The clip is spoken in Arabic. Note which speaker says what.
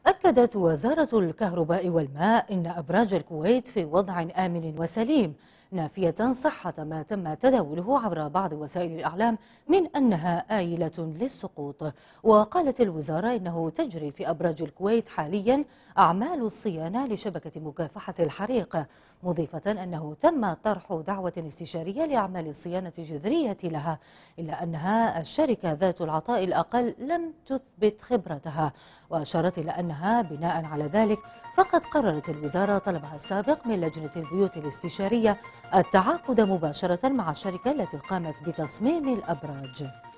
Speaker 1: أكدت وزارة الكهرباء والماء إن أبراج الكويت في وضع آمن وسليم، نافية صحة ما تم تداوله عبر بعض وسائل الإعلام من أنها آيلة للسقوط. وقالت الوزارة إنه تجري في أبراج الكويت حاليا أعمال الصيانة لشبكة مكافحة الحريق، مضيفة أنه تم طرح دعوة استشارية لأعمال الصيانة الجذرية لها، إلا أنها الشركة ذات العطاء الأقل لم تثبت خبرتها. وأشارت إلى أنها بناء على ذلك فقد قررت الوزارة طلبها السابق من لجنة البيوت الاستشارية التعاقد مباشرة مع الشركة التي قامت بتصميم الأبراج.